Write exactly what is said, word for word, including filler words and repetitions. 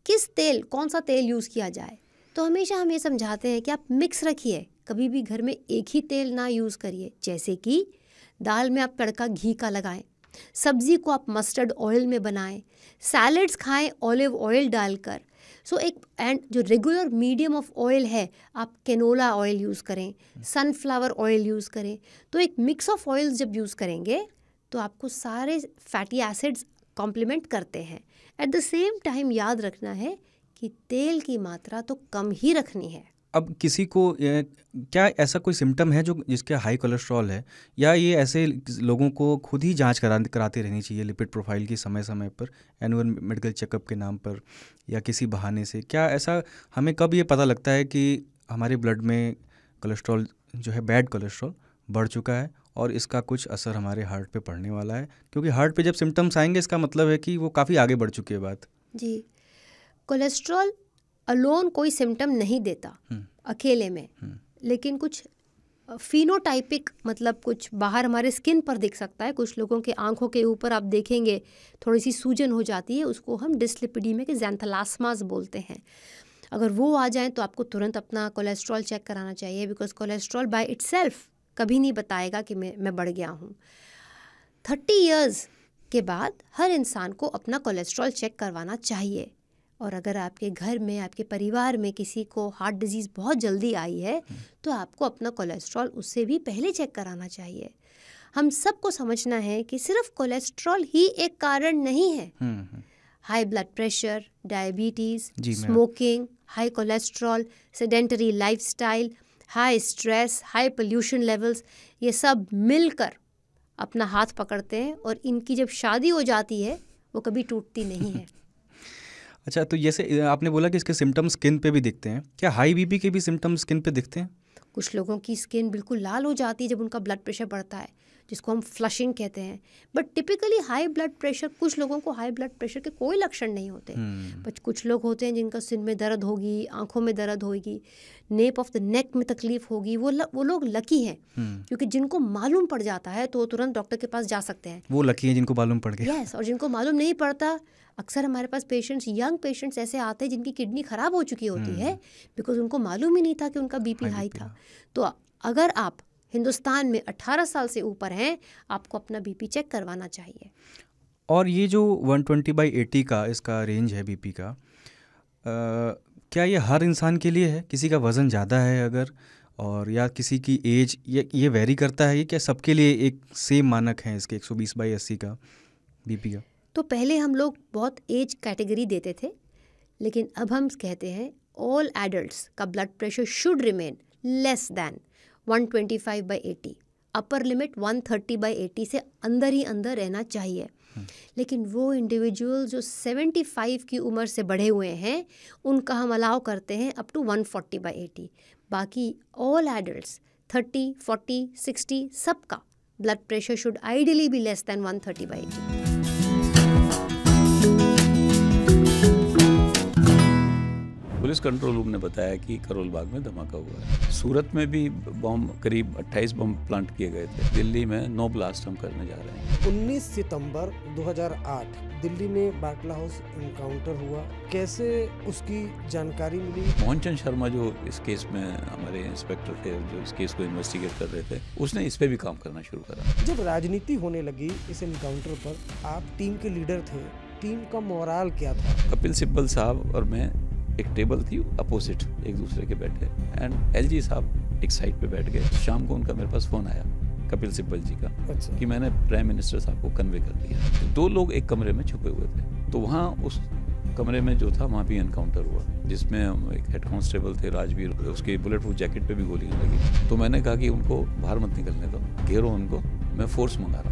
किस तेल, कौन सा तेल यूज़ किया जाए। तो हमेशा हम ये समझाते हैं कि आप मिक्स रखिए, कभी भी घर में एक ही तेल ना यूज़ करिए। जैसे कि दाल में आप तड़का घी का लगाएं, सब्ज़ी को आप मस्टर्ड ऑयल में बनाएं, सैलड्स खाएं ऑलिव ऑयल डालकर। सो so, एक एंड जो रेगुलर मीडियम ऑफ ऑयल है, आप कैनोला ऑयल यूज़ करें, सनफ्लावर ऑयल यूज़ करें। तो एक मिक्स ऑफ ऑयल्स जब यूज़ करेंगे तो आपको सारे फैटी एसिड्स कॉम्प्लीमेंट करते हैं। एट द सेम टाइम याद रखना है कि तेल की मात्रा तो कम ही रखनी है। अब किसी को ए, क्या ऐसा कोई सिम्टम है जो जिसके हाई कोलेस्ट्रॉल है, या ये ऐसे लोगों को खुद ही जांच करा कराती रहनी चाहिए लिपिड प्रोफाइल की समय समय पर, एनुअल मेडिकल चेकअप के नाम पर या किसी बहाने से? क्या ऐसा हमें कब ये पता लगता है कि हमारे ब्लड में कोलेस्ट्रॉल जो है, बैड कोलेस्ट्रॉल बढ़ चुका है और इसका कुछ असर हमारे हार्ट पे पड़ने वाला है? क्योंकि हार्ट पे जब सिम्टम्स आएंगे इसका मतलब है कि वो काफ़ी आगे बढ़ चुकी है बात। जी, कोलेस्ट्रॉल अलोन कोई सिम्टम नहीं देता अकेले में, लेकिन कुछ फिनोटाइपिक, मतलब कुछ बाहर हमारे स्किन पर दिख सकता है। कुछ लोगों के आंखों के ऊपर आप देखेंगे थोड़ी सी सूजन हो जाती है, उसको हम डिस्लिपिडीमिया के ज़ैंथैलास्मास बोलते हैं। अगर वो आ जाएं तो आपको तुरंत अपना कोलेस्ट्रॉल चेक कराना चाहिए, बिकॉज कोलेस्ट्रॉल बाय इटसेल्फ कभी नहीं बताएगा कि मैं मैं बढ़ गया हूँ। थर्टी इयर्स के बाद हर इंसान को अपना कोलेस्ट्रॉल चेक करवाना चाहिए। और अगर आपके घर में, आपके परिवार में किसी को हार्ट डिजीज़ बहुत जल्दी आई है तो आपको अपना कोलेस्ट्रॉल उससे भी पहले चेक कराना चाहिए। हम सबको समझना है कि सिर्फ कोलेस्ट्रॉल ही एक कारण नहीं है। High blood pressure, diabetes, smoking, high cholesterol, sedentary lifestyle, high stress, high pollution levels, ये सब मिलकर अपना हाथ पकड़ते हैं और इनकी जब शादी हो जाती है वो कभी टूटती नहीं है। अच्छा, तो जैसे आपने बोला कि इसके सिम्टम्स स्किन पे भी दिखते हैं, क्या हाई बीपी के भी सिम्टम्स स्किन पे दिखते हैं? कुछ लोगों की स्किन बिल्कुल लाल हो जाती है जब उनका ब्लड प्रेशर बढ़ता है, जिसको हम फ्लशिंग कहते हैं। But typically high blood pressure, कुछ लोगों को हाई ब्लड प्रेशर के कोई लक्षण नहीं होते। बट कुछ लोग होते हैं जिनका सिर में दर्द होगी, आंखों में दर्द होगी, नेप ऑफ द नेक में तकलीफ होगी। वो ल, वो लोग लकी हैं, क्योंकि जिनको मालूम पड़ जाता है तो वो तुरंत डॉक्टर के पास जा सकते हैं। वो लकी हैं जिनको मालूम पड़ गया। यस, और जिनको मालूम नहीं पड़ता, अक्सर हमारे पास पेशेंट्स, यंग पेशेंट्स ऐसे आते हैं जिनकी किडनी ख़राब हो चुकी होती है, बिकॉज उनको मालूम ही नहीं था कि उनका बीपी हाई था। तो अगर आप हिंदुस्तान में अठारह साल से ऊपर हैं, आपको अपना बीपी चेक करवाना चाहिए। और ये जो वन ट्वेंटी बाई एटी का इसका रेंज है बीपी का, आ, क्या ये हर इंसान के लिए है? किसी का वज़न ज़्यादा है अगर, और या किसी की एज, ये ये वेरी करता है? ये क्या सबके लिए एक सेम मानक है इसके एक सौ बीस बाई अस्सी का बीपी का? तो पहले हम लोग बहुत एज कैटेगरी देते थे, लेकिन अब हम कहते हैं ऑल एडल्ट्स का blood pressure should remain less than one twenty five by eighty. Upper limit one thirty by eighty से अंदर ही अंदर रहना चाहिए। लेकिन वो इंडिविजुअल जो सेवेंटी फाइव की उम्र से बढ़े हुए हैं, उनका हम अलाउ करते हैं up to one forty by eighty. बाकी all adults thirty, forty, sixty सबका blood pressure should ideally be less than one thirty by eighty. Police control room ने बताया कि करोल बाग में धमाका हुआ है। सूरत में भी बम, करीब अट्ठाईस बम प्लांट किए गए थे। दिल्ली में नो ब्लास्ट हम करने जा रहे हैं। उन्नीस सितंबर दो हज़ार आठ दिल्ली में बाटला हाउस इनकाउंटर हुआ, कैसे उसकी जानकारी मिली? मोहनचंद शर्मा जो इस केस में हमारे इंस्पेक्टर थे, जो इस केस को इन्वेस्टिगेट कर रहे थे, उसने इस पे भी काम करना शुरू करा। जब राजनीति होने लगी इस इनकाउंटर पर, आप टीम के लीडर थे, टीम का मोराल क्या था? कपिल सिब्बल साहब और मैं, एक टेबल थी अपोजिट एक दूसरे के बैठे, एंड एलजी साहब एक साइड पे बैठ गए। शाम को उनका मेरे पास फ़ोन आया कपिल सिब्बल जी का, अच्छा। कि मैंने प्राइम मिनिस्टर साहब को कन्वे कर दिया। तो दो लोग एक कमरे में छुपे हुए थे, तो वहाँ उस कमरे में जो था वहाँ भी एनकाउंटर हुआ, जिसमें एक हेड कांस्टेबल थे राजवीर, उसकी बुलेट प्रूफ जैकेट पे भी गोलियाँ लगी। तो मैंने कहा कि उनको बाहर मत निकलने दो, घेरो उनको, मैं फोर्स मंगा रहा हूँ।